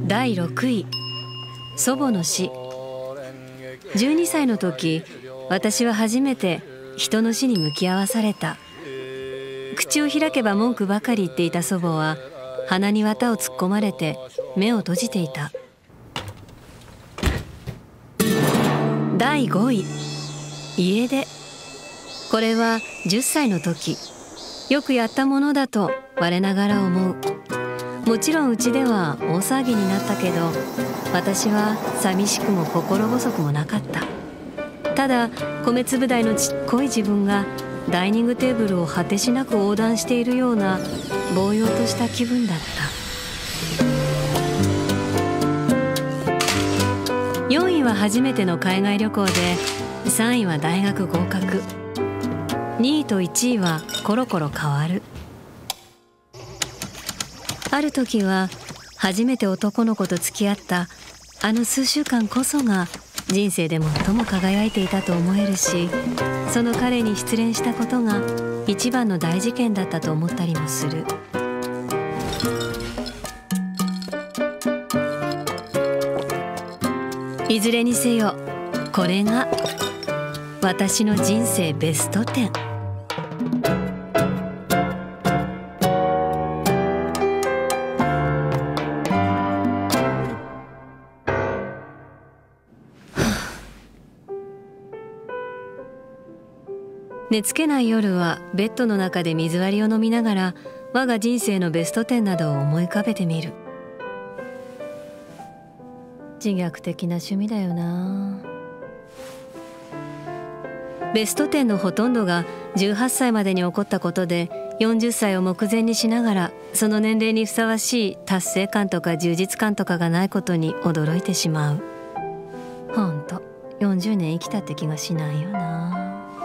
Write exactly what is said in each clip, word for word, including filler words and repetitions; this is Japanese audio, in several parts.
だいろくい、祖母の死。じゅうにさいの時、私は初めて人の死に向き合わされた。口を開けば文句ばかり言っていた祖母は、鼻に綿を突っ込まれて目を閉じていた。だいごい、家出。これはじゅっさいの時、よくやったものだと我ながら思う。もちろんうちでは大騒ぎになったけど、私は寂しくも心細くもなかった。ただ米粒大のちっこい自分がダイニングテーブルを果てしなく横断しているようなぼうようとした気分だった。よんいは初めての海外旅行で、さんいは大学合格、にいといちいはコロコロ変わる。ある時は初めて男の子と付き合ったあの数週間こそが人生で最も輝いていたと思えるし、その彼に失恋したことが一番の大事件だったと思ったりもする。いずれにせよ、これが私の人生ベストテン。寝つけない夜はベッドの中で水割りを飲みながら我が人生のベストテンなどを思い浮かべてみる。自虐的な趣味だよな。ベストテンのほとんどがじゅうはっさいまでに起こったことで、よんじゅっさいを目前にしながらその年齢にふさわしい達成感とか充実感とかがないことに驚いてしまう。ほんとよんじゅうねん生きたって気がしないよな。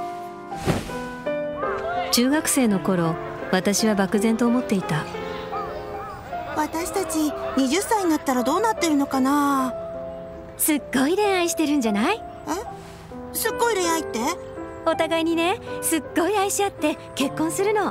中学生の頃、私は漠然と思っていた。 私たちはたちになったらどうなってるのかな。 すっごい恋愛してるんじゃない？ え？すっごい恋愛って？ お互いにね、すっごい愛し合って結婚するの。 えー、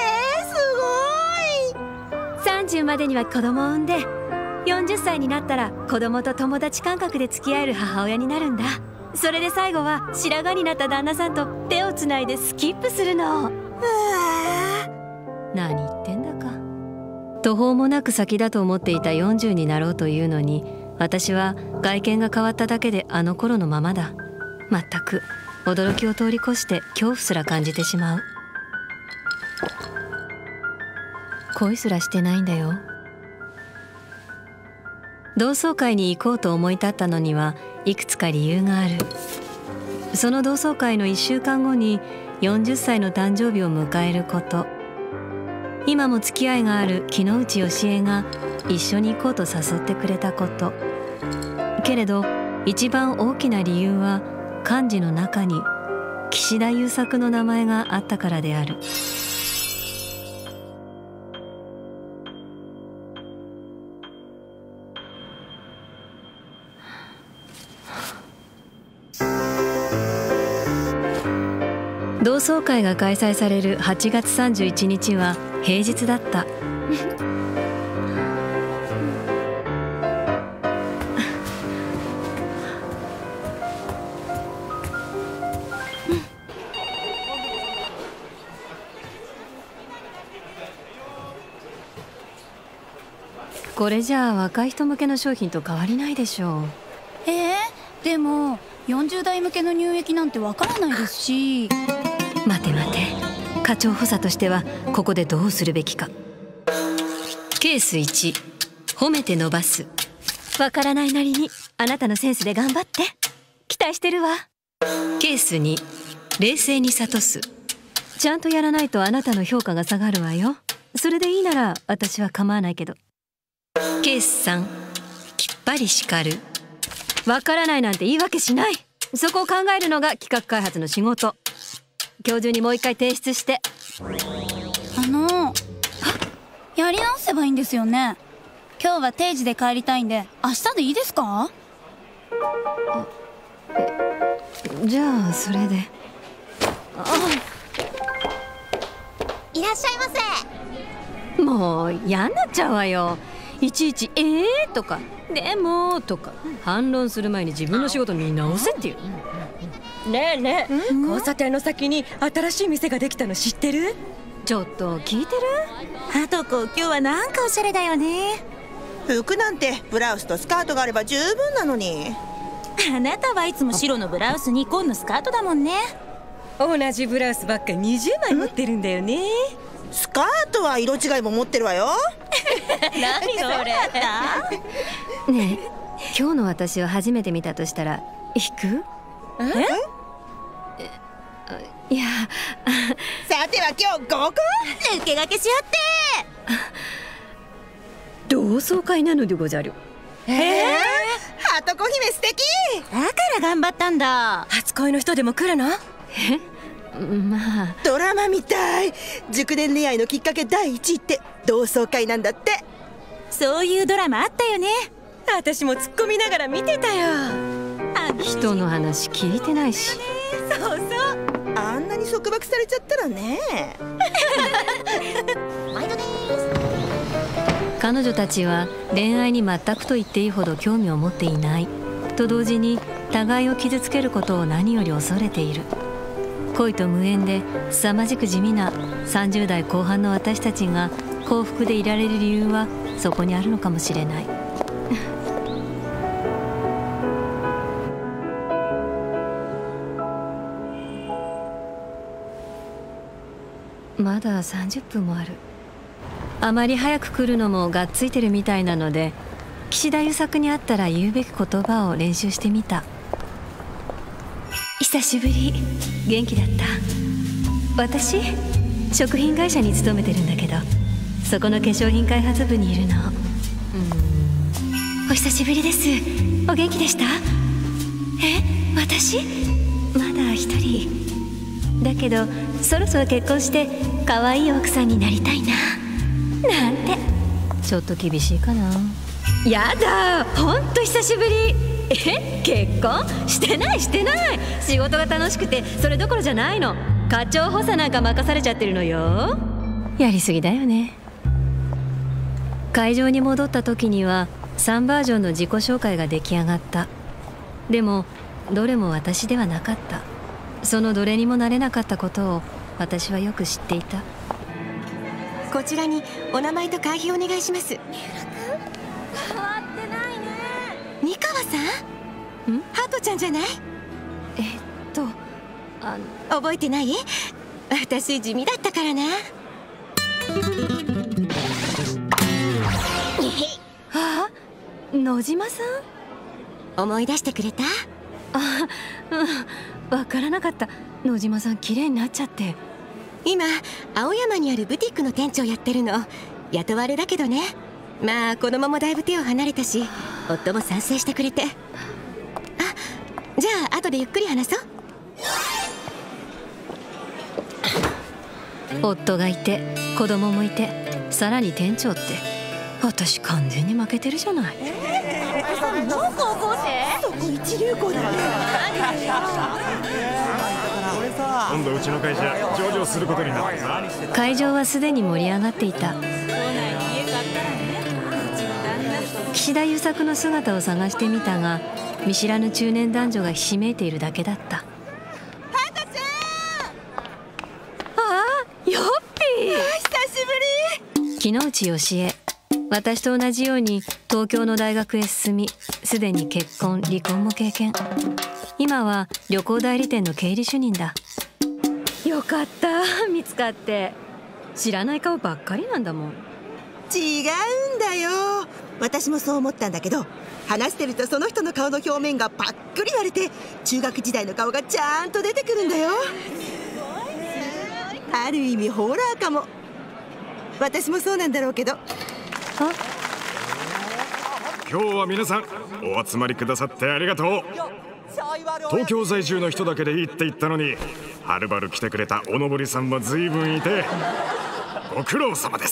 すごい。 さんじゅうまでには子供を産んで、よんじゅっさいになったら子供と友達感覚で付き合える母親になるんだ。それで最後は白髪になった旦那さんと手をつないでスキップするの。うわー、何言ってんだか。途方もなく先だと思っていたよんじゅうになろうというのに、私は外見が変わっただけであの頃のままだ。全く驚きを通り越して恐怖すら感じてしまう。恋すらしてないんだよ。同窓会に行こうと思い立ったのにはいくつか理由がある。その同窓会のいっしゅうかんごによんじゅっさいの誕生日を迎えること、今も付き合いがある木之内義恵が一緒に行こうと誘ってくれたこと。けれど一番大きな理由は漢字の中に岸田優作の名前があったからである。同窓会が開催されるはちがつさんじゅういちにちは平日だった。これじゃあ若い人向けの商品と変わりないでしょう。 えー、でもよんじゅうだい向けの乳液なんてわからないですし。 待て待て、課長補佐としてはここでどうするべきか。ケースいち、褒めて伸ばす。わからないなりにあなたのセンスで頑張って、期待してるわ。ケースに、冷静に諭す。ちゃんとやらないとあなたの評価が下がるわよ。それでいいなら私は構わないけど。ケースさん、きっぱり叱る。わからないなんて言い訳しない。そこを考えるのが企画開発の仕事。今日中にもう一回提出して。 あのやり直せばいいんですよね。今日は定時で帰りたいんで明日でいいですか？ じゃあそれで。あ、 いらっしゃいませ。 もう嫌になっちゃうわよ。 いちいち「えー?」とか「でも」とか反論する前に自分の仕事見直せっていう。 ねえねえ、交差点の先に新しい店ができたの知ってる？ ちょっと聞いてる？ ハトコ、今日はなんかおしゃれだよね。服なんてブラウスとスカートがあれば十分なのに。 あなたはいつも白のブラウスに紺のスカートだもんね。 同じブラウスばっかにじゅうまい持ってるんだよね。 スカートは色違いも持ってるわよ。 何それ？ ねえ、今日の私を初めて見たとしたら引く？ え？ いやさては今日合コン？抜け駆けしよって。 同窓会なのでござる。 ええー、ハトコ姫素敵。 だから頑張ったんだ。 初恋の人でも来るの？ え、まあドラマみたい。熟年恋愛のきっかけ第一位って同窓会なんだって。 そういうドラマあったよね。 私も突っ込みながら見てたよ。 人の話聞いてないし。 そうそう。 あんなに束縛されちゃったらね。 彼女たちは恋愛に全くと言っていいほど興味を持っていないと同時に、互いを傷つけることを何より恐れている。恋と無縁で凄まじく地味なさんじゅう代後半の私たちが幸福でいられる理由はそこにあるのかもしれない。まださんじゅっぷんもある。あまり早く来るのもがっついてるみたいなので、岸田優作に会ったら言うべき言葉を練習してみた。久しぶり。元気だった？私食品会社に勤めてるんだけど、そこの化粧品開発部にいるの。うん、お久しぶりです。お元気でした？え、私まだ一人だけど、そろそろ結婚して可愛い奥さんになりたいななんて。ちょっと厳しいかな。やだ、ほんと久しぶり。え、結婚してないしてない。仕事が楽しくてそれどころじゃないの。課長補佐なんか任されちゃってるのよ。やりすぎだよね。会場に戻った時にはさんバージョンの自己紹介が出来上がった。でもどれも私ではなかった。そのどれにもなれなかったことを私はよく知っていた。 こちらにお名前と会費お願いします。 変わってないね。 三河さん？ ん？ ハトちゃんじゃない？ えっとあの覚えてない？私地味だったからな。 あ、野島さん？ 思い出してくれた？ あ、うん、わからなかった。野島さん綺麗になっちゃって。 今青山にあるブティックの店長やってるの。雇われだけどね。まあ子供もだいぶ手を離れたし、夫も賛成してくれて。あ、じゃあ後でゆっくり話そう。 夫がいて子供もいて、さらに店長って、私完全に負けてるじゃない。 もう高校生？ そこ一流校だね。 今度うちの会社上場することになってさ。 会場はすでに盛り上がっていた。岸田優作の姿を探してみたが、見知らぬ中年男女がひしめいているだけだった。ハトちゃん。ああ、よっぴー。 久しぶり。 木之内義恵。私と同じように東京の大学へ進み、すでに結婚離婚も経験。今は旅行代理店の経理主任だ。よかった、見つかって。知らない顔ばっかりなんだもん。 違うんだよ。私もそう思ったんだけど、話してるとその人の顔の表面がパックリ割れて、中学時代の顔がちゃんと出てくるんだよ。ある意味ホラーかも。私もそうなんだろうけど。 今日は皆さんお集まりくださってありがとう。東京在住の人だけでいいって言ったのに、はるばる来てくれたおのぼりさんも随分いて、ご苦労様です。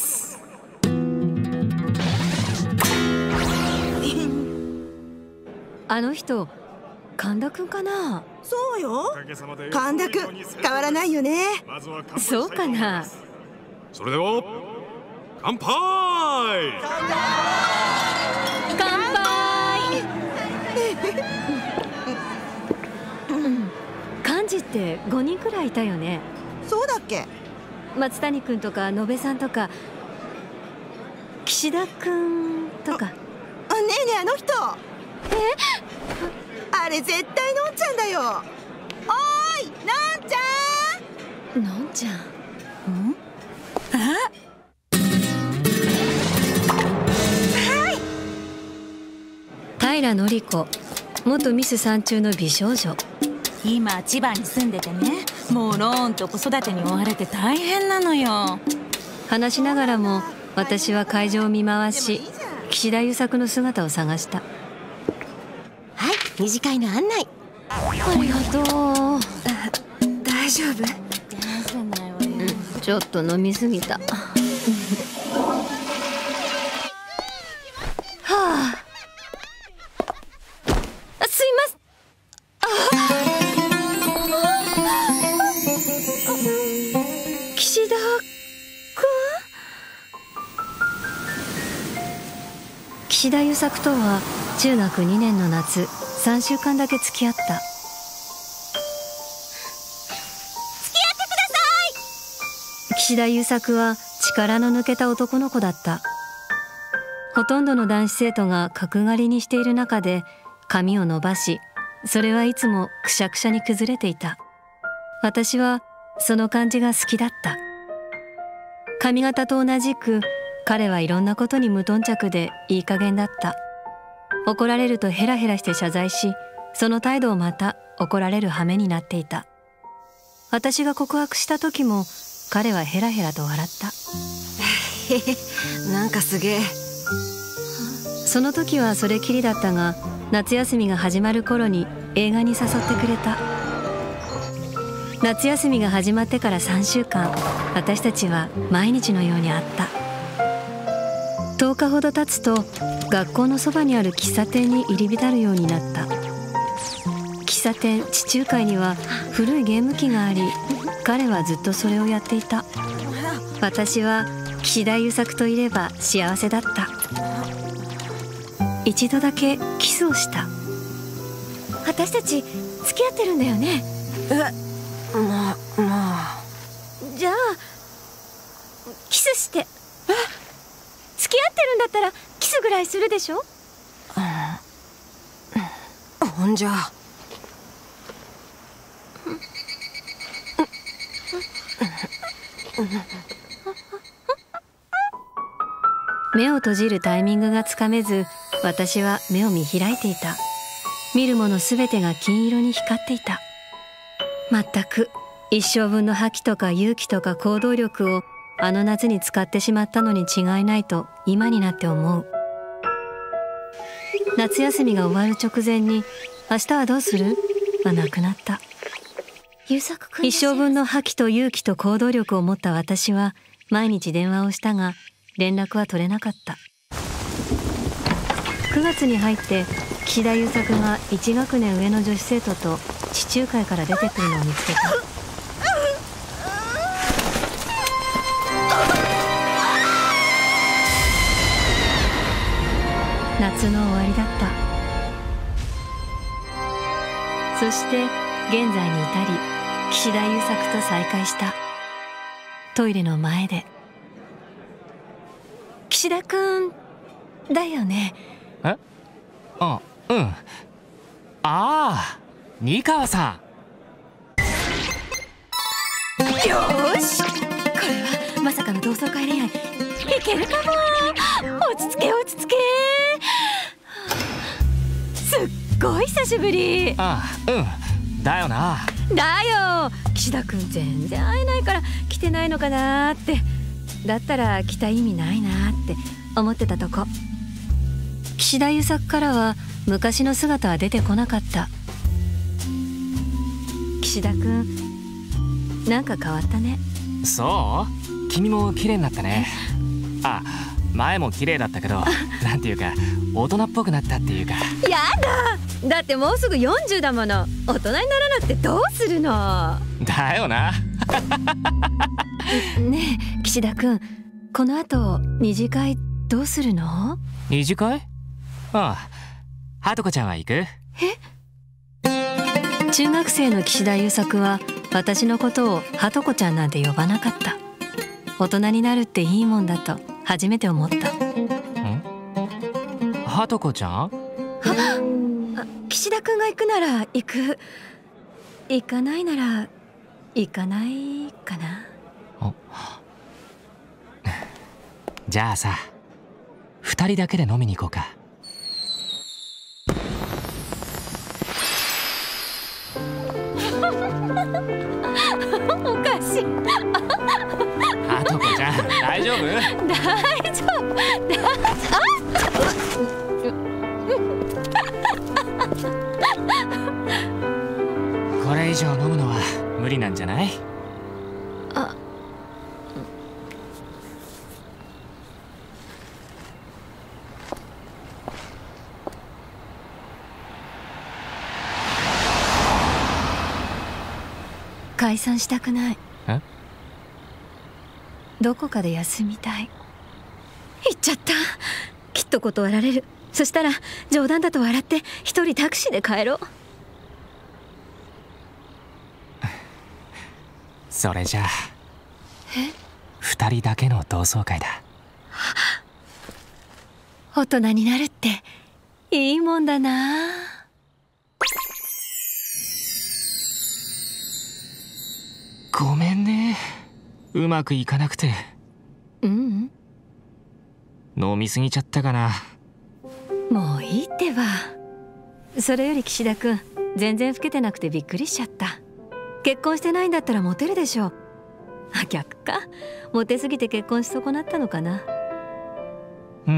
あの人神田くんかな。 そうよ、神田くん変わらないよね。 そうかな。 それでは乾杯。 ごにんくらいいたよね。 そうだっけ？ 松谷君とか野辺さんとか岸田君とか。 あ、ねえねえ、あの人。 え？ あれ絶対のんちゃんだよ。おーい、のんちゃん。 のんちゃん。 ん？あ？ 平典子、元ミス山中の美少女。 今千葉に住んでてね、もうローンと子育てに追われて大変なのよ。 話しながらも私は会場を見回し、岸田優作の姿を探した。 はい、二次会の案内。 ありがとう。 大丈夫？ うん、ちょっと飲みすぎた。はあ。あ、すいません。岸田君？岸田優作とは中学にねんの夏、さんしゅうかんだけ付き合った。付き合ってください！岸田優作は力の抜けた男の子だった。ほとんどの男子生徒が角刈りにしている中で髪を伸ばし、それはいつもくしゃくしゃに崩れていた。私はその感じが好きだった。髪型と同じく彼はいろんなことに無頓着でいい加減だった。怒られるとヘラヘラして謝罪し、その態度をまた怒られる羽目になっていた。私が告白した時も彼はヘラヘラと笑った。 なんかすげえ。 その時はそれきりだったが、夏休みが始まる頃に映画に誘ってくれた。夏休みが始まってからさんしゅうかん、私たちは毎日のように会った。とおかほど経つと学校のそばにある喫茶店に入り浸るようになった。喫茶店地中海には古いゲーム機があり、彼はずっとそれをやっていた。私は岸田優作といれば幸せだった。一度だけキスをした。私たち付き合ってるんだよね？ え、まあまあ。 じゃあキスして。え？付き合ってるんだったらキスぐらいするでしょ？ うん、ほんじゃ。 目を閉じるタイミングがつかめず、私は目を見開いていた。見るものすべてが金色に光っていた。まったく一生分の覇気とか勇気とか行動力をあの夏に使ってしまったのに違いないと今になって思う。夏休みが終わる直前に明日はどうする？はなくなった。優作君、一生分の覇気と勇気と行動力を持った私は毎日電話をしたが連絡は取れなかった。くがつに入って岸田優作がいち学年上の女子生徒と地中海から出てくるのを見つけた。夏の終わりだった。そして現在に至り岸田優作と再会した。トイレの前で。岸田くんだよね？ え？あ、うん。ああ、二川さん。よーし、これはまさかの同窓会恋愛いけるかも。落ち着け落ち着け。すっごい久しぶり。 ああ、うんだよな。 だよ、岸田くん全然会えないから来てないのかなって。だったら来た意味ないなって思ってたとこ。岸田優作からは昔の姿は出てこなかった。岸田くんなんか変わったね。 そう？君も綺麗になったね。あ、前も綺麗だったけどなんていうか大人っぽくなったっていうか。 やだ、だってもうすぐよんじゅうだもの。大人にならなくてどうするの。 だよな。 ねえ岸田くん、この後二次会どうするの？ 二次会？ああ、はとこちゃんは行く？ え？中学生の岸田優作は私のことをハトコちゃんなんて呼ばなかった。大人になるっていいもんだと初めて思った。ん？ ハトコちゃん？ は岸田くんが行くなら行く。行かないなら行かないかな。 じゃあさ、二人だけで飲みに行こうか。 おかしい。 ハトコちゃん、大丈夫？ 大丈夫。大丈夫。これ以上飲むのは無理なんじゃない？ あ、解散したくない。 え？ どこかで休みたい。言っちゃった。きっと断られる。そしたら冗談だと笑って一人タクシーで帰ろう。 それじゃあえ？ 二人だけの同窓会だ。 大人になるっていいもんだな。 ごめんね、うまくいかなくて。 うん、 飲みすぎちゃったかな。 もういいってば。それより岸田くん、全然老けてなくてびっくりしちゃった。結婚してないんだったらモテるでしょ。あ、逆か。モテすぎて結婚し損なったのかな。 うん。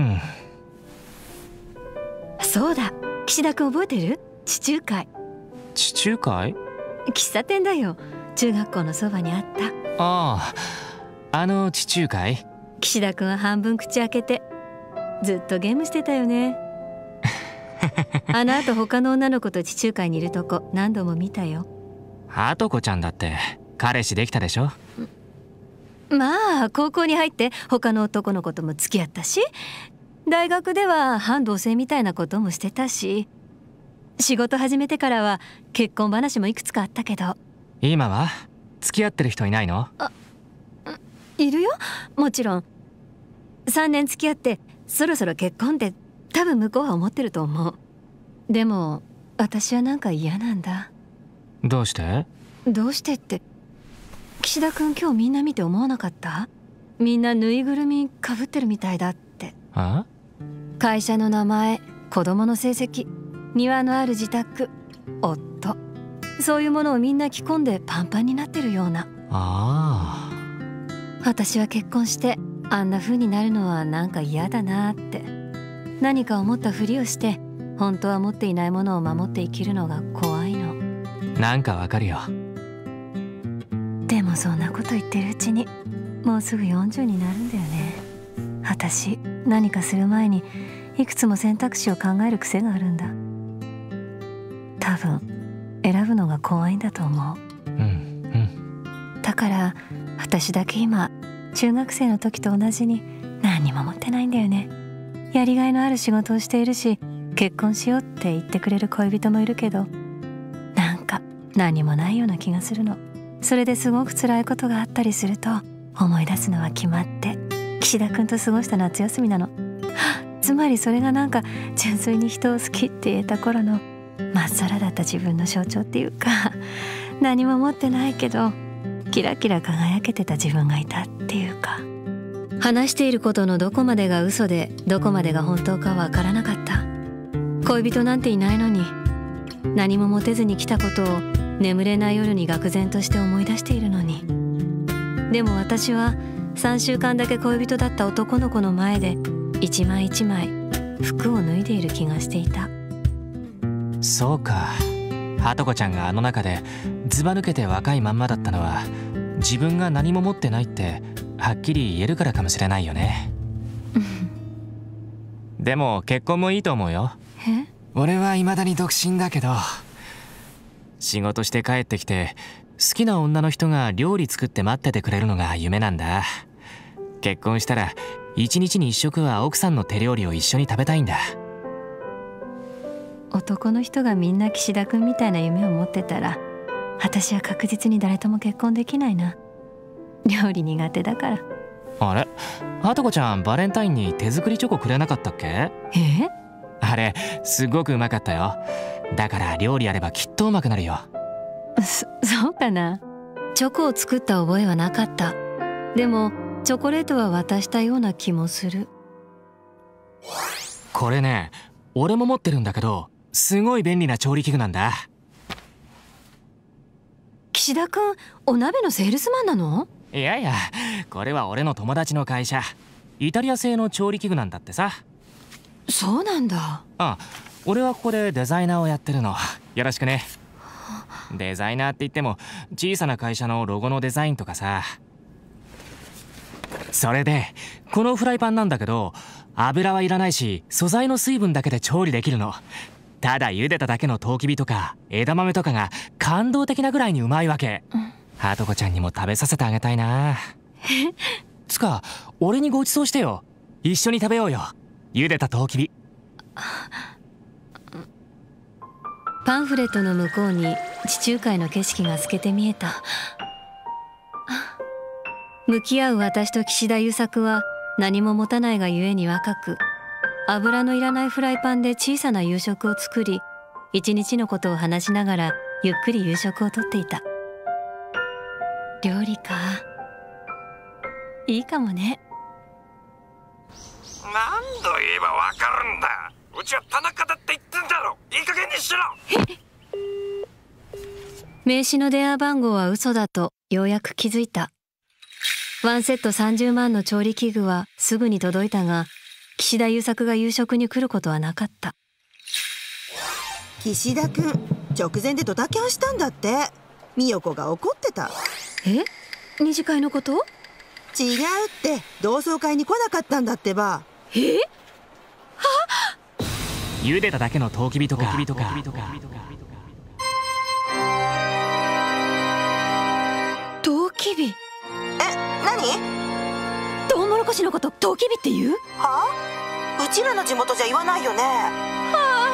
そうだ、岸田くん覚えてる？地中海。 地中海？ 喫茶店だよ。中学校のそばにあった。 ああ、あの地中海？ 岸田くんは半分口開けてずっとゲームしてたよね。あの後他の女の子と地中海にいるとこ何度も見たよ。 ハトコちゃんだって彼氏できたでしょ。 まあ高校に入って他の男の子とも付き合ったし、大学では半同棲みたいなこともしてたし、仕事始めてからは結婚話もいくつかあったけど。 今は付き合ってる人いないの？ あ、いるよ、もちろん。さんねん付き合ってそろそろ結婚って多分向こうは思ってると思う。でも私はなんか嫌なんだ。 どうして？ どうしてって、岸田くん今日みんな見て思わなかった？みんなぬいぐるみかぶってるみたいだって。 あ？ 会社の名前、子供の成績、庭のある自宅、夫、そういうものをみんな着込んでパンパンになってるような。 ああ。 私は結婚してあんな風になるのはなんか嫌だなって。何か思ったふりをして本当は持っていないものを守って生きるのが怖いの。 なんかわかるよ。 でもそんなこと言ってるうちにもうすぐよんじゅうになるんだよね。私何かする前にいくつも選択肢を考える癖があるんだ。多分選ぶのが怖いんだと思う。 うんうん。 だから私だけ今中学生の時と同じに何にも持ってないんだよね。やりがいのある仕事をしているし、結婚しようって言ってくれる恋人もいるけど、なんか何もないような気がするの。それですごく辛いことがあったりすると思い出すのは決まって岸田くんと過ごした夏休みなの。つまりそれがなんか純粋に人を好きって言えた頃のまっさらだった自分の象徴っていうか、何も持ってないけどキラキラ輝けてた自分がいたっていうか。話していることのどこまでが嘘でどこまでが本当かわからなかった。恋人なんていないのに、何も持てずに来たことを眠れない夜に愕然として思い出しているのに。でも私はさんしゅうかんだけ恋人だった男の子の前で一枚一枚服を脱いでいる気がしていた。 そうか、ハトコちゃんがあの中でずば抜けて若いまんまだったのは自分が何も持ってないってはっきり言えるからかもしれないよね。でも結婚もいいと思うよ。 え？ 俺は未だに独身だけど、仕事して帰ってきて好きな女の人が料理作って待っててくれるのが夢なんだ。結婚したら一日に一食は奥さんの手料理を一緒に食べたいんだ。 男の人がみんな岸田くんみたいな夢を持ってたら私は確実に誰とも結婚できないな。料理苦手だから。 あれ、はとこちゃんバレンタインに手作りチョコくれなかったっけ？ え？ あれすごくうまかったよ。だから料理やればきっとうまくなるよ。 そ、そうかな。チョコを作った覚えはなかった。でもチョコレートは渡したような気もする。 これね、俺も持ってるんだけど、すごい便利な調理器具なんだ。 岸田くん、お鍋のセールスマンなの？ いやいや、これは俺の友達の会社。イタリア製の調理器具なんだってさ。 そうなんだ。 あ、俺はここでデザイナーをやってるの。よろしくね。デザイナーって言っても小さな会社のロゴのデザインとかさ。それでこのフライパンなんだけど、油はいらないし素材の水分だけで調理できるの。ただ茹でただけのトウキビとか枝豆とかが感動的なぐらいにうまいわけ。はとこちゃんにも食べさせてあげたいな。つか俺にごちそうしてよ。一緒に食べようよ、茹でたトウキビ。 パンフレットの向こうに地中海の景色が透けて見えた。向き合う私と岸田優作は何も持たないがゆえに若く、油のいらないフライパンで小さな夕食を作り、一日のことを話しながらゆっくり夕食をとっていた。料理か、いいかもね。 何度言えばわかるんだ。うちは田中だって言ってんだろ。いい加減にしろ。 名刺の電話番号は嘘だとようやく気づいた。ワンセットさんじゅうまんの調理器具はすぐに届いたが、岸田優作が夕食に来ることはなかった。 岸田くん、直前でドタキャンしたんだって。美代子が怒ってた。 え？二次会のこと？ 違うって、同窓会に来なかったんだってば。 え？ 茹でただけのトウキビとかトウキビ。 え、何？ トウモロコシのことトウキビって言う？ はあ？うちらの地元じゃ言わないよね。は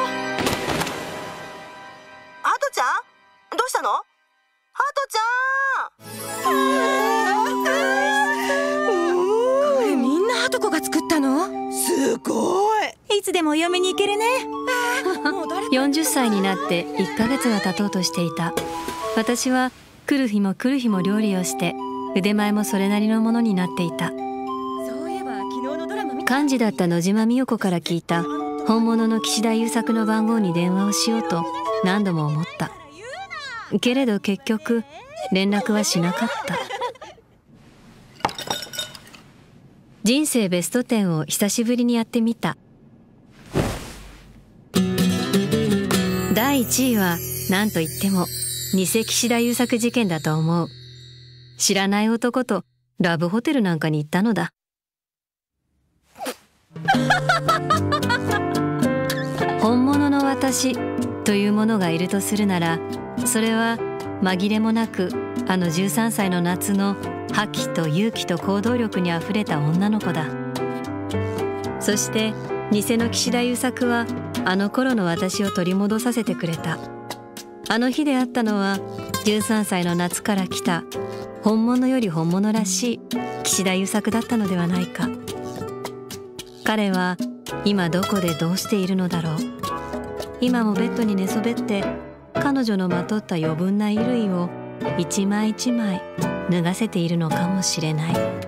あ。ハトちゃん、どうしたの？ハトちゃん。 これみんなハトコが作ったの？ すごい。 いつでもお嫁に行けるね。 よんじゅっさいになっていっかげつが経とうとしていた。私は来る日も来る日も料理をして腕前もそれなりのものになっていた。 そういえば昨日のドラマ見た。 幹事だった野島美代子から聞いた本物の岸田優作の番号に電話をしようと何度も思った。けれど結局連絡はしなかった。人生ベストテンを久しぶりにやってみた。だいいちいは何と言っても偽岸田優作事件だと思う。知らない男とラブホテルなんかに行ったのだ。本物の私というものがいるとするなら、それは紛れもなくあのじゅうさんさいの夏の覇気と勇気と行動力にあふれた女の子だ。そして偽の岸田優作はあの頃の私を取り戻させてくれた。あの日であったのはじゅうさんさいの夏から来た本物より本物らしい岸田優作だったのではないか。彼は今どこでどうしているのだろう。今もベッドに寝そべって彼女のまとった余分な衣類を一枚一枚脱がせているのかもしれない。